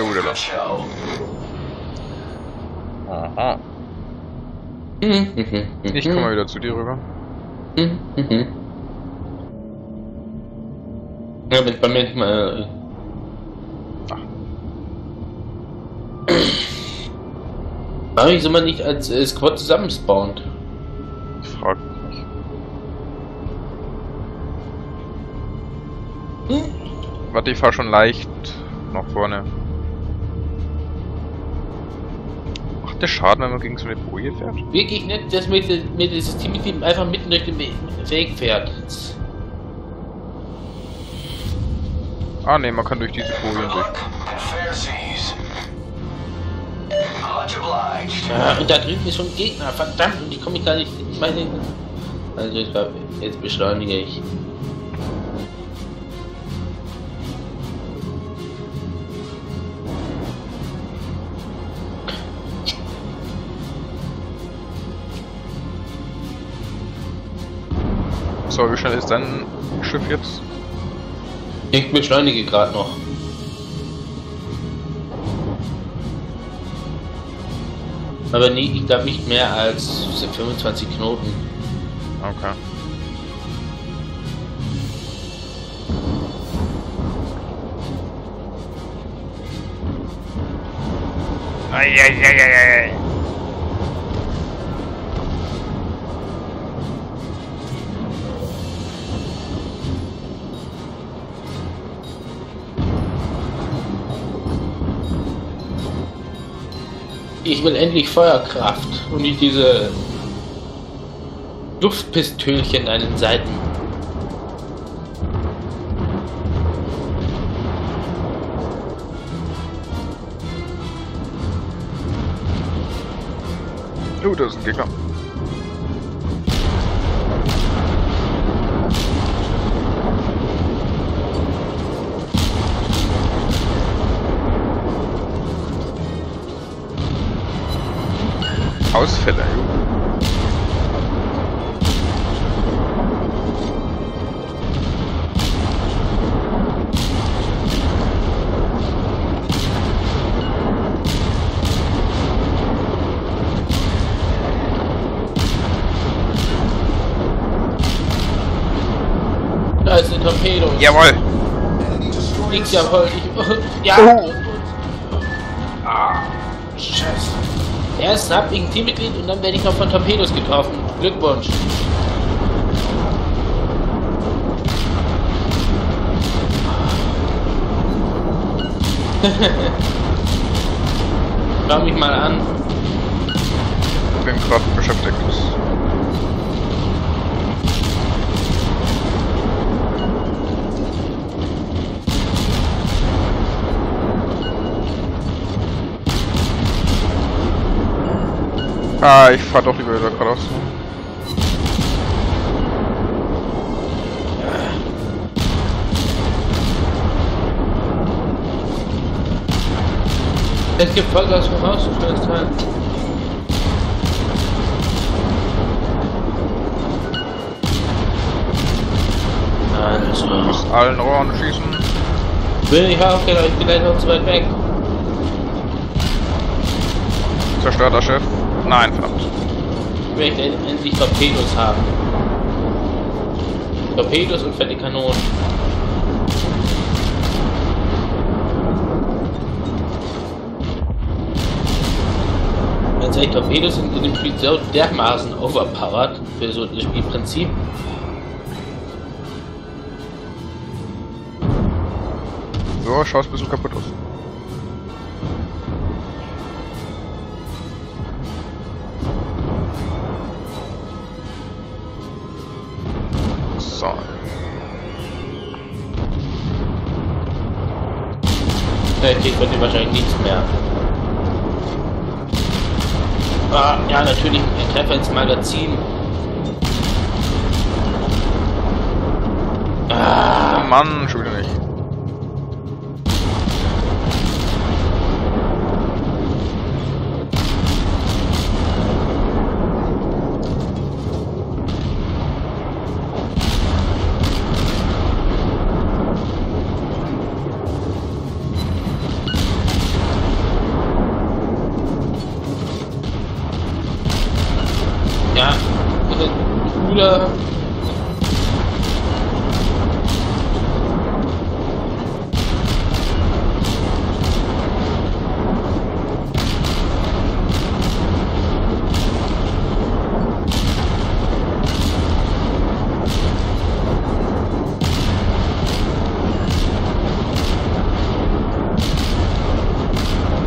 So, der da. Aha. Ich komme mal wieder zu dir rüber. Ja, wenn bei mir nicht mal. Warum ist man nicht als Squad zusammenspawnt? Ich frag mich nicht. Warte, ich fahr schon leicht nach vorne. Macht der Schaden, wenn man gegen so eine Boje fährt? Wirklich nicht, dass mir dieses Team einfach mitten durch den Weg fährt. Ah ne, man kann durch diese Bojen durch. Ja, und da drüben ist schon ein Gegner, verdammt, und ich komme gar nicht in meine... Also jetzt beschleunige ich. So, wie schnell ist dein Schiff jetzt? Ich beschleunige gerade noch. Aber nie, ich glaube nicht mehr als 25 Knoten. Okay. Eieieiei. Ich will endlich Feuerkraft und nicht diese Luftpistölchen an den Seiten. Oh, da ist ein Gegner. Ausfälle, jo. Da ist ein Torpedo. Jawohl. Nix, jawohl. Ja. Oh. Ah, Scheiße. Erst hab ich ein Teammitglied und dann werde ich noch von Torpedos getroffen. Glückwunsch. Schau mich mal an. Bin gerade beschäftigt. Ah, ich fahr doch lieber wieder geradeaus. Es gibt Vollgas voraus, du schnellst halt. Also. Aus allen Rohren schießen. Bin ich auch, genau, ich bin gleich noch zu weit weg. Zerstörter Schiff. Nein, verdammt. Ich möchte endlich Torpedos haben. Torpedos und fette Kanonen. Ganz ehrlich, Torpedos sind in dem Spiel so dermaßen overpowered für so das Spielprinzip. So, schaust ein bisschen kaputt aus. So. Ich krieg von dem wahrscheinlich nichts mehr. Ah, ja, natürlich ein Treffer ins Magazin. Oh Mann, schon wieder nicht.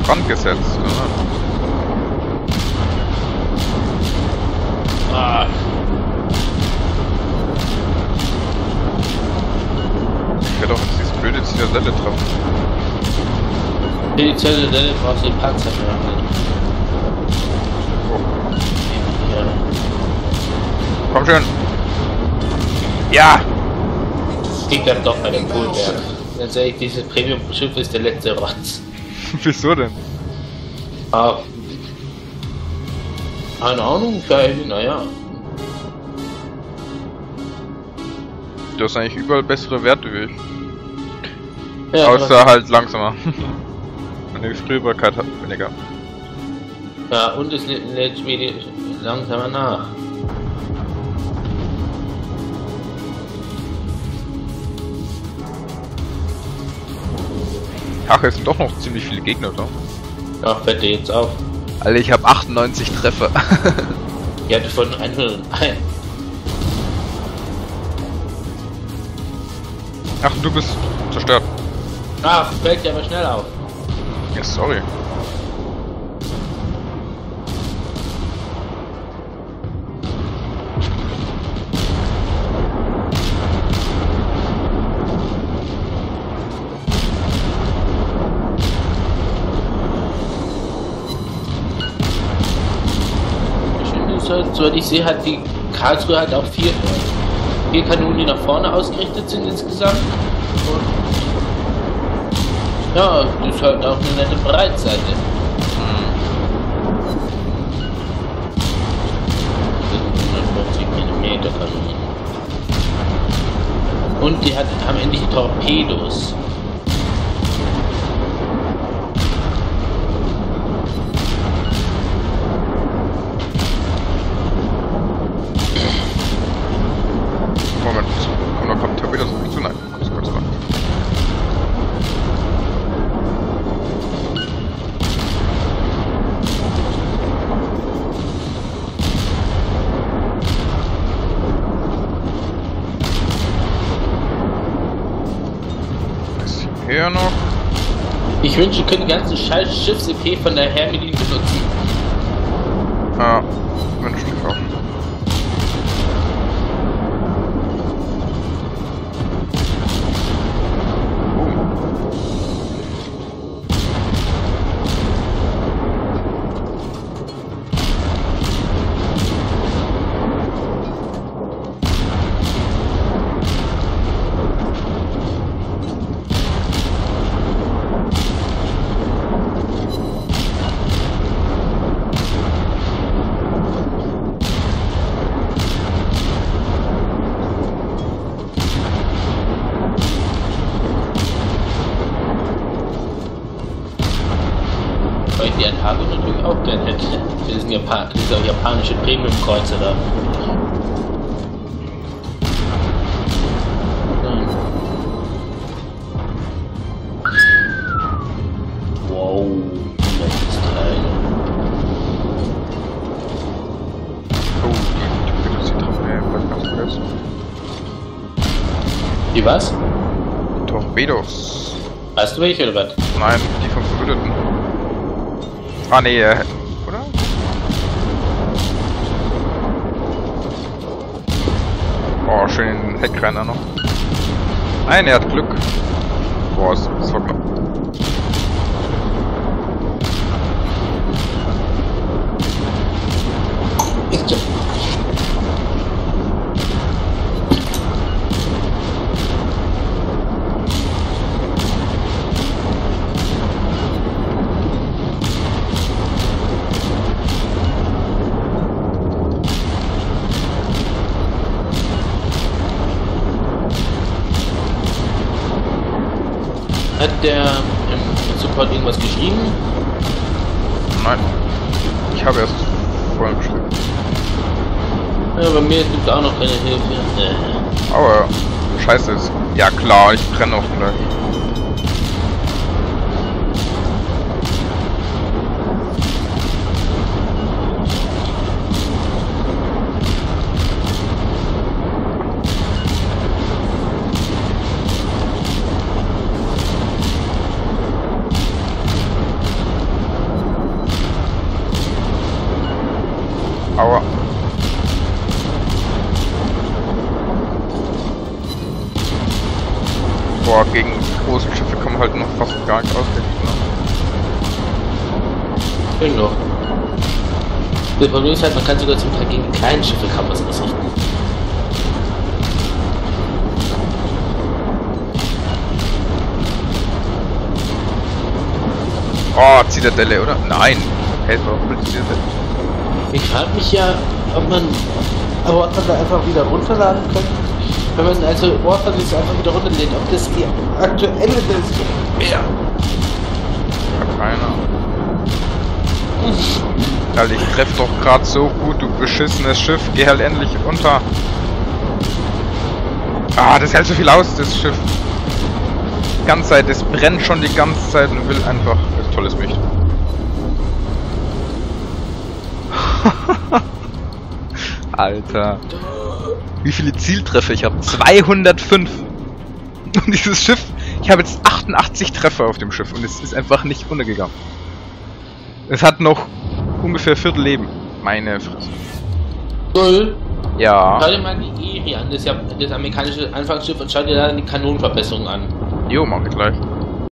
Brand gesetzt, oder? Ah. Ich werde doch jetzt diese blöde Zitadelle treffen. Die Zitadelle brauchst du den Panzer für machen. Oh. Ja. Komm schon! Ja! Liegt dann doch bei dem Polberg. Ganz ehrlich, dieses Premium-Schiff ist der letzte Rotz. Wieso denn? Ah. Keine Ahnung, vielleicht, naja. Du hast eigentlich überall bessere Werte wie ich. Ja, Außer halt langsamer. Meine Frühbarkeit hat weniger. ja, und es lädt Spiele langsamer nach. Ach, es sind doch noch ziemlich viele Gegner da. Ach, bitte jetzt auf. Alter, ich habe 98 Treffer. Ja, von 101. Ach, du bist zerstört. Ach, fällt ja aber schnell auf. Ja, sorry. Soweit ich sehe, hat die Karlsruhe halt auch vier Kanonen, die nach vorne ausgerichtet sind insgesamt. Und ja, das ist halt auch eine nette Breitseite. 150 mm Kanonen. Und die haben endlich Torpedos. Moment, kommt Torpedos auf mich zu? Nein, kurz mal. Ist hier noch? Ich wünsche, wir können die ganzen scheiß Schiffs-EP von der Hermelin benutzen. Ah, wünschte ich auch. Weil ich die Antago natürlich auch gern hätte. Das ist dieser japanische Premium-Kreuzer da. Wow, das ist Teil. Oh, die Torpedos, die treffen mir vielleicht ganz vergessen. Die was? Torpedos. Weißt du welche oder was? Nein, die von Verbündeten. Ah, nee, oder? Oh, schön den Heckrenner noch. Nein, er hat Glück. Boah, das war knapp. Hat der im Support irgendwas geschrieben? Nein. Ich habe erst vorhin geschrieben. Ja, bei mir gibt es auch noch keine Hilfe. Aber scheiße ist. Ja klar, ich brenne auch gleich. Genau. Das Problem ist halt, man kann sogar zum Teil gegen die kleinen Schiffe kaum was ausrichten. Oh, Zitadelle, oder? Nein. Okay, es war auch mit Zitadelle. Ich frage mich ja, ob man Warfare da einfach wieder runterladen könnte. Wenn man also Warfare jetzt einfach wieder runterlädt, ob das die aktuelle Version wäre. Ich hab keine Ahnung. Alter, ich treff doch gerade so gut, du beschissenes Schiff. Geh halt endlich unter. Ah, das hält so viel aus, das Schiff. Die ganze Zeit, das brennt schon die ganze Zeit und will einfach... Das tolles Licht. Alter. Wie viele Zieltreffer ich habe? 205. Und dieses Schiff... Ich habe jetzt 88 Treffer auf dem Schiff und es ist einfach nicht untergegangen. Es hat noch ungefähr Viertelleben. Meine Fresse. Null. Ja. Schau dir mal die Erie an, das ist ja das amerikanische Anfangsschiff, und schau dir da die Kanonenverbesserung an. Jo, mach ich gleich.